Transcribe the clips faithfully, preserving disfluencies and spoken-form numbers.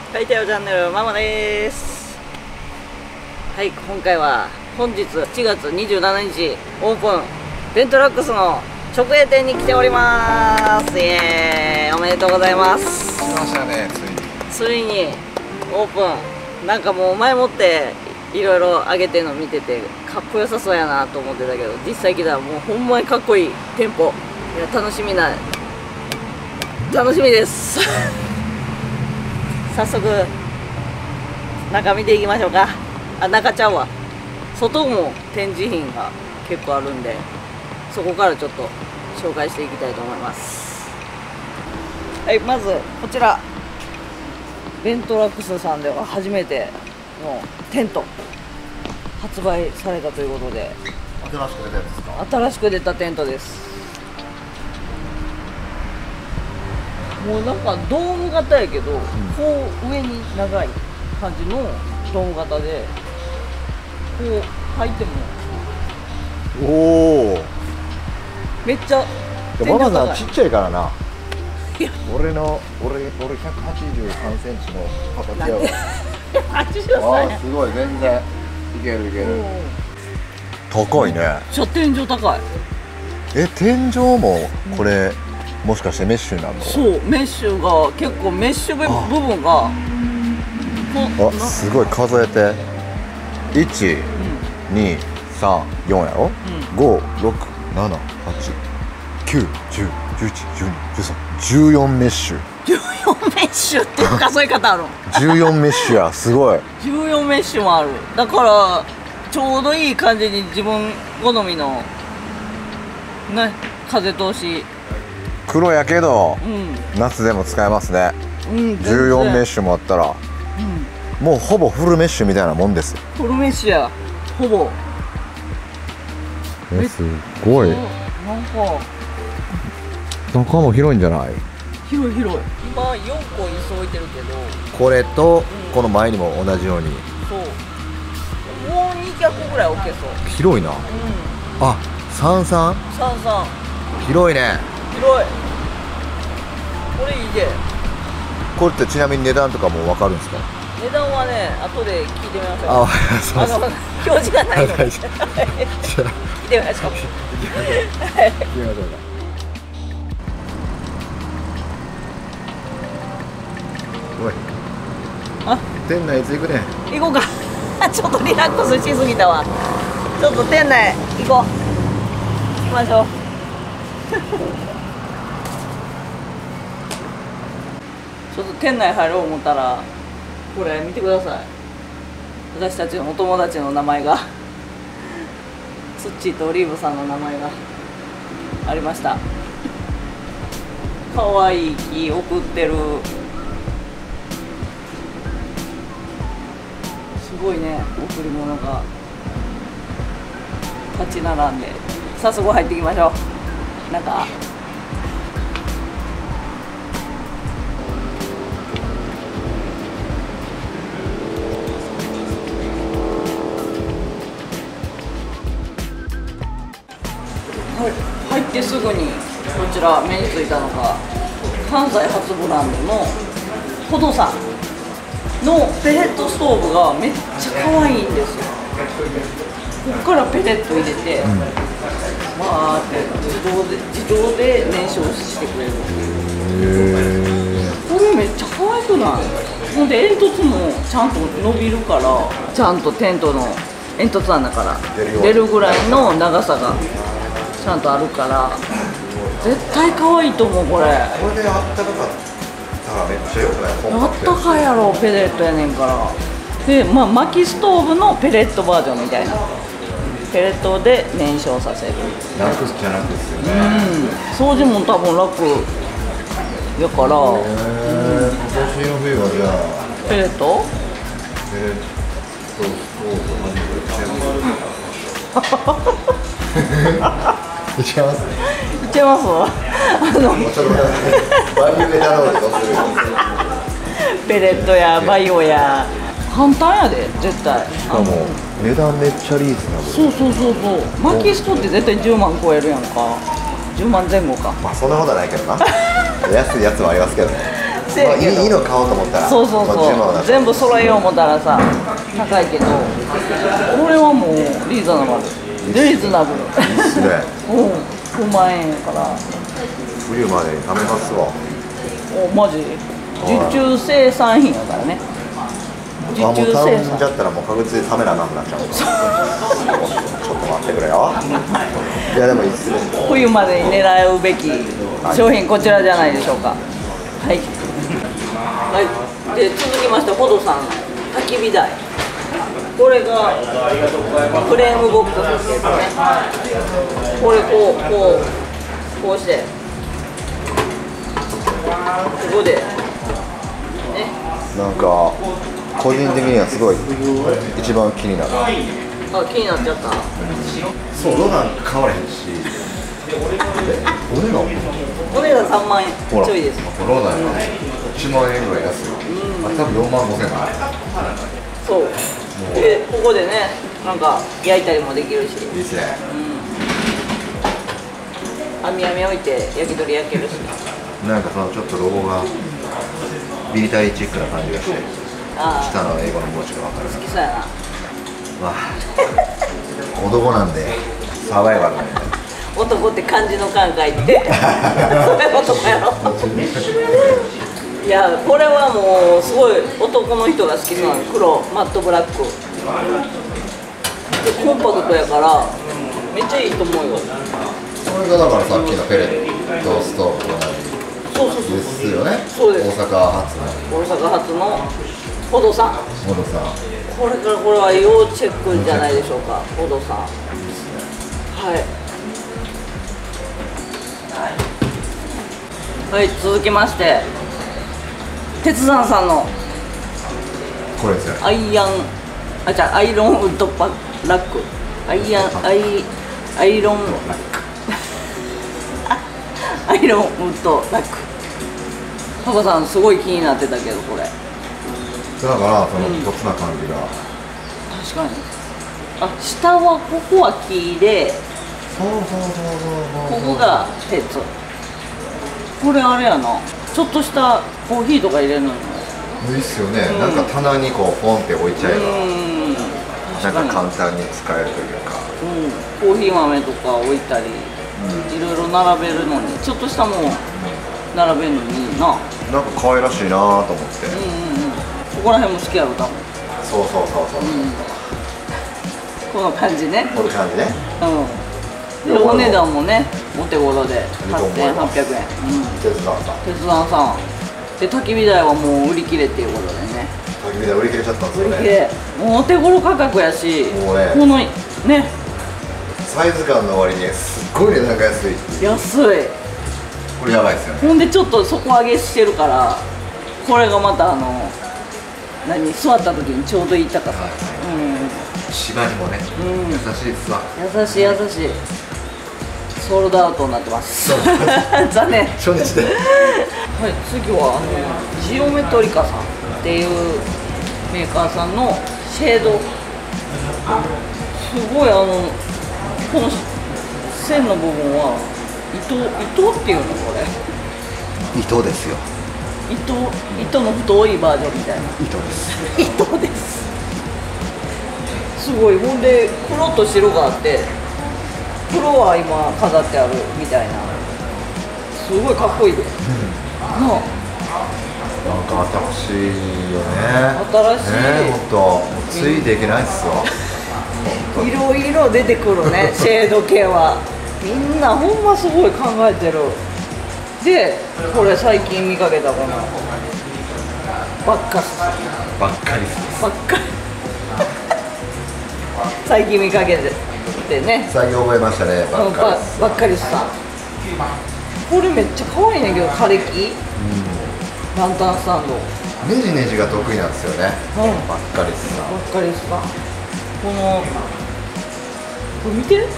はい、チャンネルママです。はい、今回は本日しちがつにじゅうしちにちオープンベントラックスの直営店に来ております。イエーイ、おめでとうございます。 来ましたね、 ついに。ついにオープン。なんかもう前もっていろいろ上げてるの見ててかっこよさそうやなと思ってたけど、実際来たらもうほんまにかっこいい店舗。いや、楽しみな楽しみです早速中見ていきましょうか。あ、中ちゃうわ、外も展示品が結構あるんで、そこからちょっと紹介していきたいと思います。はい、まずこちらベントラックスさんでは初めてのテント発売されたということで、 新しく出たやつですか？ 新しく出たテントです。もうなんかドーム型やけど、うん、こう上に長い感じのドーム型で、こう入ってもおお、 めっちゃママさんちっちゃいからな。俺の俺俺ひゃくはちじゅうさんセンチの形やわ。 はちじゅうさん。 あ、すごい、全然いけるいける。高いね。 めっちゃ天井高い。 え、天井もこれ、うん、もしかしてメッシュなの？ そう、メッシュが結構メッシュ部分があ、すごい、数えていち、に、さん、よんやろ、うん、ご、ろく、なな、はち、きゅう、じゅう、じゅういち、じゅうに、じゅうさん、じゅうよんメッシュ。 じゅうよんメッシュっていう数え方あるの？ じゅうよんメッシュや、すごい。 じゅうよんメッシュもある。だからちょうどいい感じに自分好みのね、風通し。 黒やけど、 うん、 夏でも使えますね。うん、じゅうよんメッシュもあったら、うん、もうほぼフルメッシュみたいなもんです。 フルメッシュや、ほぼ。 え、すごい。なんか中も広いんじゃない？ 広い広い。今よんこ椅子置いてるけど、 これとこの前にも同じように、 そう、もうに脚ぐらい置けそう。 広いな。うん、あ、三三三三広いね。 広い。これいいで。これってちなみに値段とかも分かるんですか？ 値段はね、後で聞いてみましょう。 あ、そうそう、 あの表示がないので聞いてみましょう。聞いてみましょうか。 おい、あ、店内いつ行くね。 行こうか。ちょっとリラックスしすぎたわ。ちょっと店内行こう。行きましょう。ちょっと店内入ろう思ったら、これ見てください。私たちのお友達の名前がツッチーとオリーブさんの名前がありました。かわいい木送ってる。すごいね、贈り物が立ち並んで、早速入っていきましょう。なんか入ってすぐにこちら目についたのが関西初ブランドのポドさんのペレットストーブがめっちゃ可愛いんですよ。ここからペレット入れて、うん、わーって自動で自動で燃焼してくれる。これめっちゃ可愛くない？ほんで煙突もちゃんと伸びるから、ちゃんとテントの煙突穴から出るぐらいの長さがちゃんとあるから、絶対可愛いと思う。これこれであったかかったらめっちゃよくない？ あったかいやろ、ペレットやねんから。で、まあ、薪ストーブのペレットバージョンみたいな。ペレットで燃焼させる。 楽じゃ楽ですよね。 うん、掃除も多分楽やから。へえ、今年の冬はじゃあペレットペレットストーブまで売っちゃいます。いっちゃいます。 いっちゃいます。あのバイオエタノールどうする？ ペレットやバイオや簡単やで絶対。 しかも値段めっちゃリーズナブル。 そうそうそうそう。薪ストって絶対じゅうまん超えるやんか。じゅうまんぜん後か。 まあそんなことはないけどな。安いやつはありますけどね。 せせえけど、 いいの買おうと思ったらそうそうこっちもだそう、全部揃えよう思ったらさ高いけど、これはもうリーズナブル、リーズナブル。 いいっすね。 うん、ごまん円やから。 冬までに食べますわ。 お、マジ受注生産品やからね。受あ、もう注生頼ん産じゃったらもう確実に食べなあかんくなっちゃう。ちょっと待ってくれよ。いやでもいいっすね。 冬までに狙うべき商品、こちらじゃないでしょうか。はい、はい、で続きましてホドさんの焚き火台、これがフレームボックスですけどね、これこうこうこうしてここでね、 なんか個人的にはすごい一番気になる。 あ、気になっちゃった。 そう、ロダン買われへんし。お値段お値段さんまん円ほらちょいです。 ロダンやね、いちまん円ぐらい安い。あ、多分よんまんごせん円かな。 そうで、ここでね、なんか焼いたりもできるし、 いいっすね。 網網置いて焼き鳥焼けるし、 なんかそのちょっとロゴがミリタリーチックな感じがして、 あ下の英語の文字がわかる。 あ、好きそうやな。 わあ、男なんでサバイバルなんで。 男って漢字の漢書いてそういう男やろ。いや、これはもうすごい男の人が好きそうなの。黒マットブラックでコンパクトやからめっちゃいいと思うよ。 これがだからさっきのペレットストーブと同じそうそうそうですよね。 そうです。 大阪発の大阪発のホドさん、 モドさん。 これからこれは要チェックじゃないでしょうか。ホドさん、はいはい、続きまして鉄山さんのこれですよね。 アイアン、あ、じゃあアイロンウッドパラック、アイアンアイアイロンアイロンウッドラック。タコさんすごい気になってたけど、これだからそのごつな感じが、 確かに、あ、下はここは木で、 そうそうそうそうそう、 ここが鉄。これあれやな、ちょっとしたコーヒーとか入れるのにいいっすよね、 うん、 なんか棚にこうポンって置いちゃえば、 うん、 なんか簡単に使えるというか、 うん、コーヒー豆とか置いたり、うん、いろいろ並べるのに、ちょっとしたもん並べるのにいいな。 なんか可愛らしいなと思って、 うんうんうん、ここら辺も好きやろ多分。 そうそうそうそう、うん、 この感じね、 この感じね、 うん、でお値段もねお手頃ではっせんはっぴゃくえん、うん、 鉄山さん鉄山さんで、焚き火台はもう売り切れっていうことでね、 焚き火台売り切れちゃったんですよね。 売り切れ、もうお手頃価格やし、 もうね、 このねサイズ感の割にすっごい値段が安いっていう。 安い、 これやばいですよね。 ほんでちょっと底上げしてるから、これがまたあの何、座った時にちょうどいい高さ、はい、 うん、芝にもね、うん、優しいですわ。 優しい優しい。ソールドアウトになってます残念。 初日ではい、 次はあのジオメトリカさんっていうメーカーさんのシェード、すごいあのこの線の部分は糸糸っていうの、これ糸ですよ。 糸糸の太いバージョンみたいな糸です糸です。すごい、ほんで黒と白があって、黒は今飾ってあるみたいな、すごいかっこいいで、うん、なあ、 なんか新しいよね。 新しい、 ね、ほんとついていけないっすわ。 いろいろ出てくるねシェード系は。みんなほんますごい考えてる。でこれ最近見かけたこのバッカスばっかりですばっかり最近見かけてね、 最近覚えましたね、ばっかりばっかりさん。これめっちゃ可愛いねんけど、枯れ木、うん、ランタンスタンド、 ネジネジが得意なんですよね、 うん、 ばっかりさん。 ばっかりさん、このこれ見て、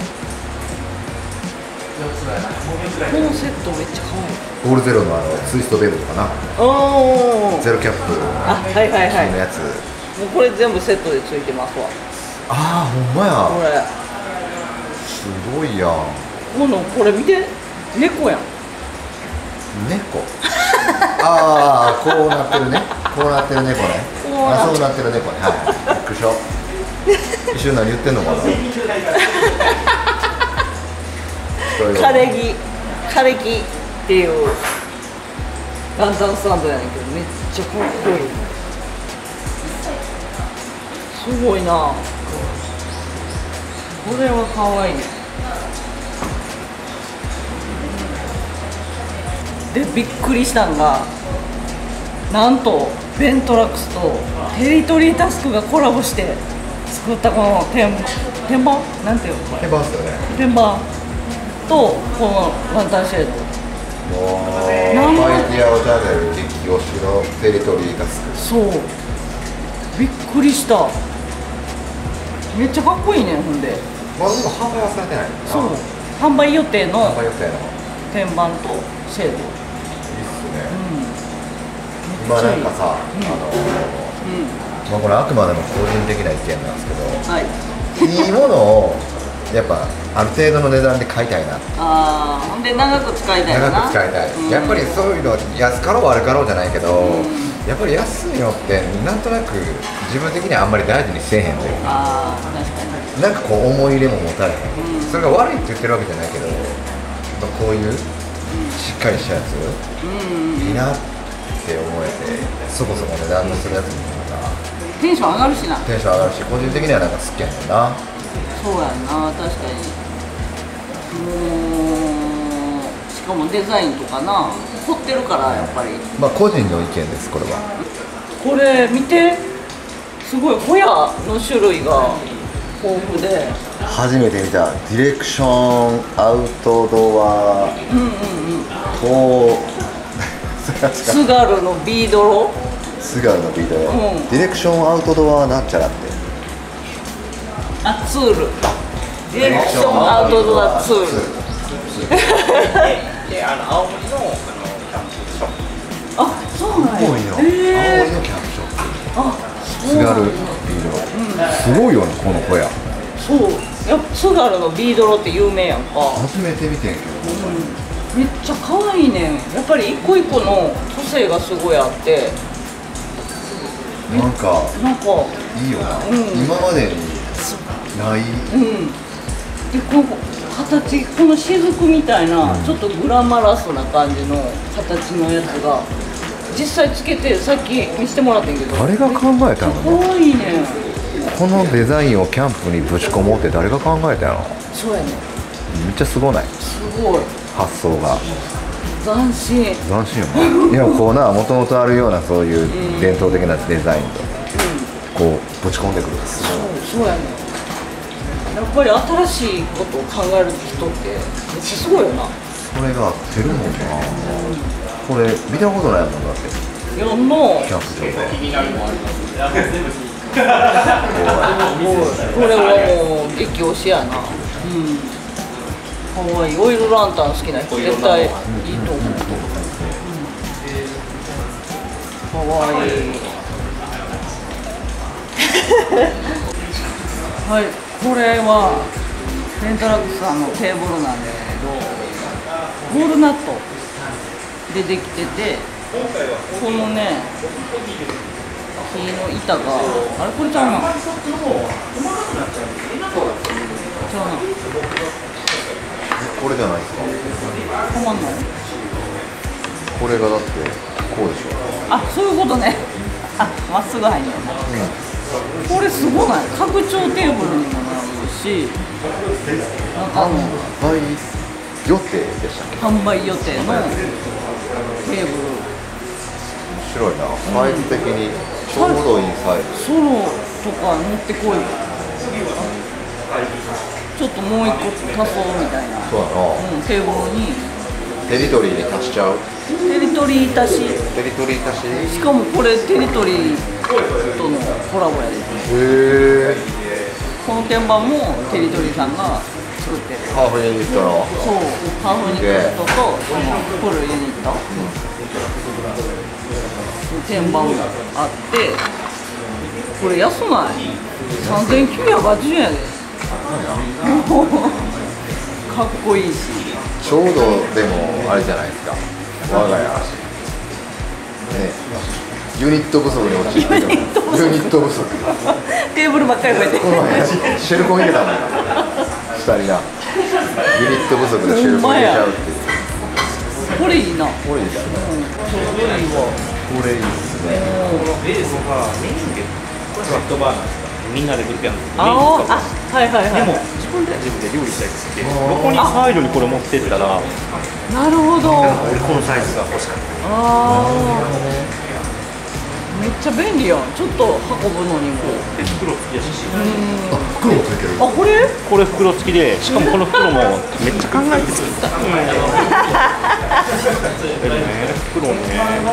このセットめっちゃ可愛い。 ゴールゼロのあのツイストベルトかな、 おー、 ゼロキャップ、 あ、はいはいはい、 のやつ、 もうこれ全部セットでついてますわ。 ああ、ほんまや、 これすごいやん。 このこれ見て、猫やん。 猫ああ、 こうなってるね、こうなってる猫ね。あ、そうなってる猫ね。はい。びっくりした。一瞬何言ってんのかな。 枯れ木、枯れ木っていうランタンスタンドやねんけど、めっちゃかっこいい。すごいな。これはかわいい。でびっくりしたんが、なんとベントラックスとテリトリータスクがコラボして作ったこの天天板なんていうのこれ、 手番っすよね。 天板とこのランタンシェード。 ファイティア・オジャネル激推しのテリトリータスク。 そうびっくりした。めっちゃかっこいいね。ほんでまだでも販売はされてない。 そう販売予定の販売予定の天板とシェード。 いいっすね。 うん、 今なんかさ、 うん、 あのうん、 まあこれあくまでも個人的な意見なんですけど、 はい、 いいものをやっぱある程度の値段で買いたいな。 ああ、ほんで長く使いたいな。 長く使いたい、 うん、 やっぱりそういうの安かろう悪かろうじゃないけど、 うん、 やっぱり安いのってなんとなく自分的にはあんまり大事にせえへんというか、 ああ、確かに。 なんかこう思い入れも持たれへん、 うん、 それが悪いって言ってるわけじゃないけど、やっぱこういうしっかりしたやつ、 うん、 いいなって思えて、そこそこ値段のするやつにまたテンション上がるしな。 テンション上がるし、個人的にはなんか好きやねんな。 そうやんな、確かに。もうしかもデザインとかな、凝ってるからやっぱり。 まあ個人の意見です、これは。 これ見て、すごいホヤの種類が豊富で、 初めて見たディレクションアウトドアうんうんうん、 と津軽のビードロ、 津軽のビート、 うん、 ディレクションアウトドアなんちゃらって、 あ、ツール、ディレクションアウトドアツール。 で、あの青森のあのキャンプショップ。 あ、そうなんや。 青森の、青森のキャンプショップ、 あ、 津軽ビードロ、すごいよね、この小屋。 そう、やっぱ津軽のビードロって有名やんか。 初めて見てんけど、 うん、めっちゃ可愛いねん。やっぱり一個一個の個性がすごいあって、 なんかなんかいいよな、 うん、 今までにない。 うん、でこの形、この雫みたいな、うん、ちょっとグラマラスな感じの形のやつが実際つけて、さっき見せてもらってんけど、 誰が考えたの？ 可愛いねん。 このデザインをキャンプにぶち込もうって誰が考えたの？ そうやねん。 めっちゃすごない？ すごい発想が斬新。 斬新よね。いや、こうな、もともとあるようなそういう伝統的なデザインと、うん、こうぶち込んでくる。 そう、そうやねん。やっぱり新しいことを考える人ってめっちゃすごいよな。 それが合ってるもんな、うん、これ見たことないもんだって。 やんのキャンプ場でこれはもう激推しやな。うん、かわいい。オイルランタン好きな人絶対いいと思う。かわいい。はい、これはベントラックスさんのテーブルなんだけど、ウォールナットでできてて、このね木の板が、あれこれちゃうな、ちゃうな、 これじゃないですか。 たまんない。 これがだってこうでしょ。 あ、そういうことね。あ、まっすぐ入んねんな、うん、これすごない？拡張テーブルにもなるし、なんか販売予定でしたっけ？ 販売予定のテーブル。 面白いな、サイズ的にちょうどいいサイズ。 ソロとか持ってこい。ちょっともう一個足そうみたいな。 そうやな、 うん、テーブルにテリトリーに足しちゃう。 テリトリー足し。 テリトリー足し。 しかもこれテリトリーとのコラボやで。 へえ。 この天板もテリトリーさんが作ってる。 ハーフユニットの。 そう、ハーフユニットとそのフルユニット、天板があって、これ安ない？さんぜんきゅうひゃくはちじゅうえんやで。かっこいいし。 ちょうどでもあれじゃないですか。我が家。ね。 ユニット不足に陥ってる。ユニット不足。 テーブルばっかり増えてこの前シェルコン入れたもん。下にな。ユニット不足でシェルコン入れちゃうっていう。 これいいな。 これいいですね。 これいいわ。 これいいですね。 ベースがメインでフラットバーなんですか。みんなでグループやるんです。 ああ、はいはいはい。 でも自分では自分で料理したいですって。横にサイドにこれ持ってったら、 なるほど。 俺このサイズが欲しかった。 ああ。めっちゃ便利やん。ちょっと運ぶのにも。 で袋付きやし。 あ、袋もついてる。 あ、これ？ これ袋付きで、しかもこの袋もめっちゃ考えて作った。でもね、袋ね。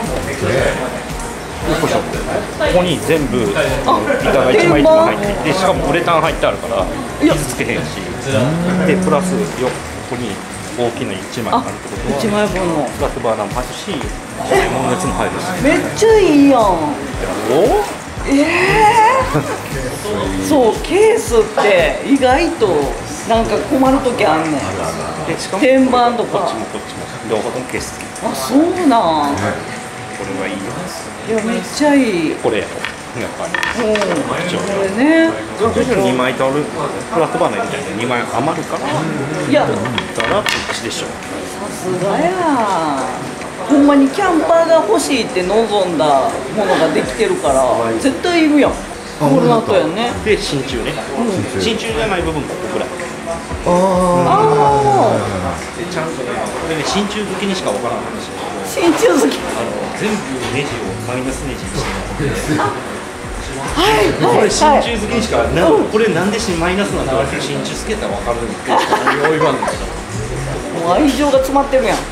ここに全部板が一枚一枚入っていて、しかもウレタン入ってあるから傷つけへんし、でプラスよここに大きな一枚あるってことは一枚分のフラットバーナーも入るし、温熱も入るし。 めっちゃいいやん。 お？ ええー、そうケースって意外となんか困る時あんねん。 でしかも天板とかこっちもこっちも両方ともケース付き。 あ、そうなん。 これはいいよ。 いや、めっちゃいい。 これやろ。やっぱり。 うん、これね。 にまいとあるフラットバーナーみたいなにまい余るから。 いや、 だからこっちでしょ。 さすがや。ほんまにキャンパーが欲しいって望んだものができてるから絶対いるやん。コールナットやんね。 で真鍮ね。真鍮じゃない部分ここぐらい。 ああ。 でちゃんとね、これね真鍮好きにしかわからない話。 真鍮好き。 あの全部ネジをマイナスネジにしてる。 はいこれ真はい鍮好きにしか、なこれなんでマイナスなんだろうって真鍮つけたらわかるんで、何を言わんのかな。 もう愛情が詰まってるやん。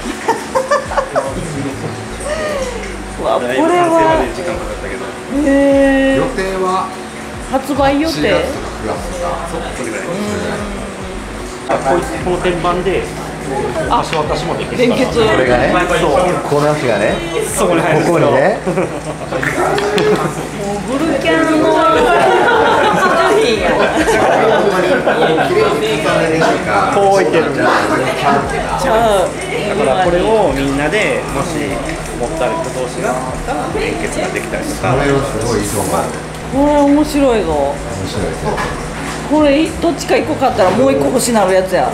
うわ、これは。 時間かかったけど。 へえ。 予定は発売予定。 しがつとかくがつとか。 そう、それぐらい。こいつこの天板で橋渡しもできるから。 連結。 これがね。 そう。 この足がね。 そこに入るんですよ。 ここにね。 もうブルキャンの必需品や。 こう置いてるんだ。 じゃあ。 だからこれをみんなでもし持った人同士が連結ができたりとか。 これはすごいいいと思う。 これ面白いぞ。 面白いですね。 これどっちか一個買ったらもう一個欲しなるやつや。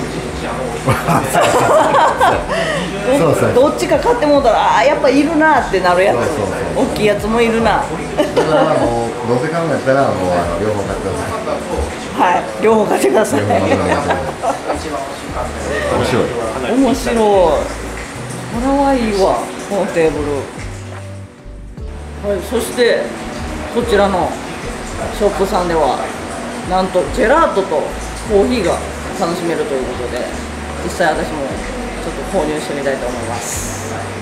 そうそう。 どっちか買ってもうたら、ああやっぱいるなってなるやつ。 そうそうそう大きいやつもいるな。 だからもうどうせ買うんやったらもうあの両方買ってください。 はい、両方買ってください。 両方買ってください。面白い。 面白い。これはいいわ、このテーブル。はい、そしてこちらのショップさんではなんとジェラートとコーヒーが楽しめるということで、実際私もちょっと購入してみたいと思います。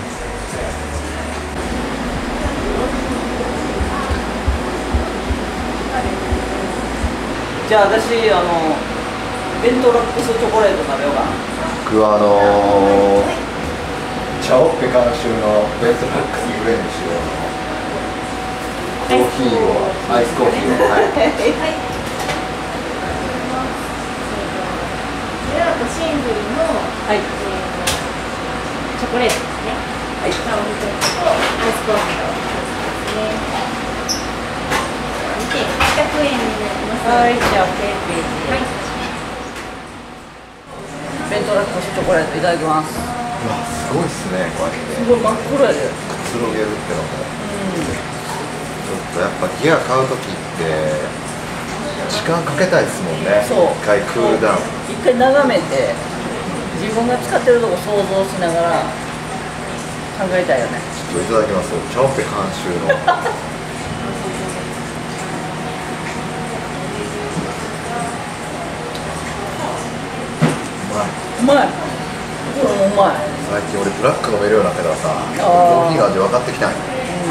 じゃあ私あのベントラックスチョコレート食べようかな。 僕はあのー、チャオッペ監修のベントラックスブレンドしようのコーヒーをアイスコーヒーをはい。 ジェラートシングルの、 はい、 えー、チョコレートですね。 はい、 チャオミとアイスコーヒーをですね。で、ひゃくえんになります。 はい、じゃあページ。はい。 ベントラックスチョコレートいただきます。 うわすごいっすねこうやってすごい真っ黒やで。 くつろげるってのもちょっとやっぱギア買うときって時間かけたいですもんね。 そう一回クールダウン。 一回眺めて自分が使ってるとこ想像しながら考えたいよね。 ちょっといただきます。チャオッペ監修のうまい。これもうまい。 最近俺ブラック飲めるようになってからさーコーヒーの味分かってきたんよ。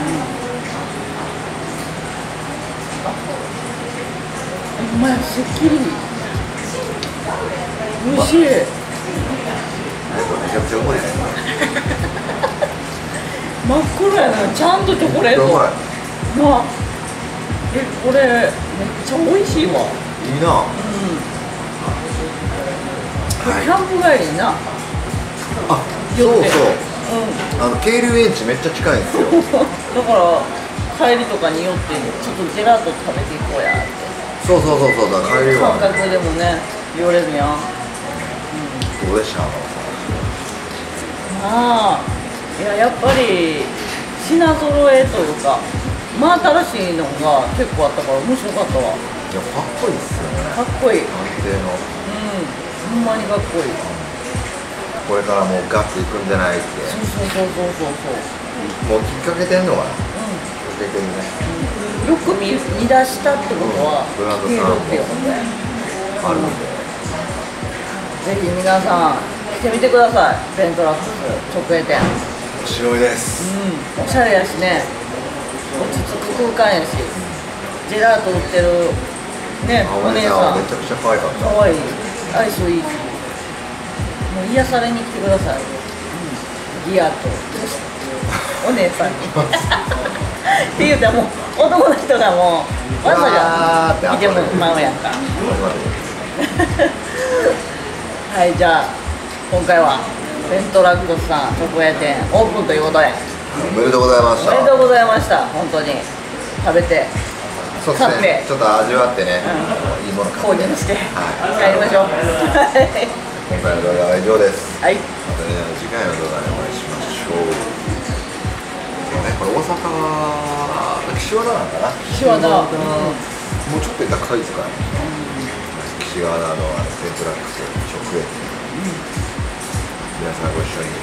うまい、すっきり。美味しい。 これめちゃくちゃうまいね。 真っ黒やな。ちゃんとチョコレート。 うまい。 まあ、え、これめっちゃ美味しいわ。 いいな。 これキャンプ帰りにな。 あ、そうそう。 あの渓流園地めっちゃ近いんですよ。 だから帰りとかに寄ってちょっとジェラート食べていこうやってそうそうそうそう、だから帰りは感覚でもね寄れるやん。 どうでした？ ああ、いややっぱり品揃えというか真新しいのが結構あったから面白かったわ。 いや、かっこいいっすよね。 かっこいい。うん、 安定の。 ほんまにかっこいい。 これからもうガッツいくんじゃないって。 そうそうそうそうそうそう。 もうきっかけてんのかな。 うきっかけてるね。 ん、よく見見出したってことは、 ブランド経さんも路っていうことで、 あるんで。 ぜひ皆さん来てみてください。ベントラックス直営店。 面白いです。 うん、おしゃれやしね、落ち着く空間やし、ジェラート売ってるね、 あ、 お姉お姉ささんんめちゃくちゃ可愛かった。 かわいい、アイスいいし、もう癒されに来てください。うん、ギアとお姉さんにって言うたらもう男の人がもうわざわざ見てもまうやんか。はい、じゃあ今回はベントラックスさん直営店オープンということでおめでとうございました。 おめでとうございました。本当に食べてそうですね。 買ってちょっと味わってね、 ういいもの買って。 購入してはい。 帰りましょう。 今回の動画は以上です。 はい、 またね、次回の動画でお会いしましょう。そうね、これ大阪、岸和田なんかな。 岸和田もうちょっと行ったら高いですからね。岸和田のあのベントラックス直営店。皆さんご一緒に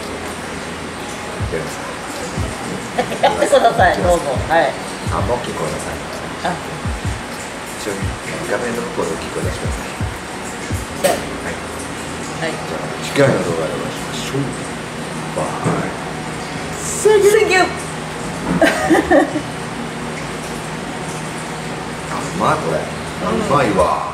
やってください。 やってください、どうぞ。はい。 あんま大きい声出さない。 あ、 一応画面の向こうで大きい声出してください。 じゃはい。 あ、はい。 次回の動画でお会いしましょう。バイ。 Thank you. あ、うまいこれ。うまいわ。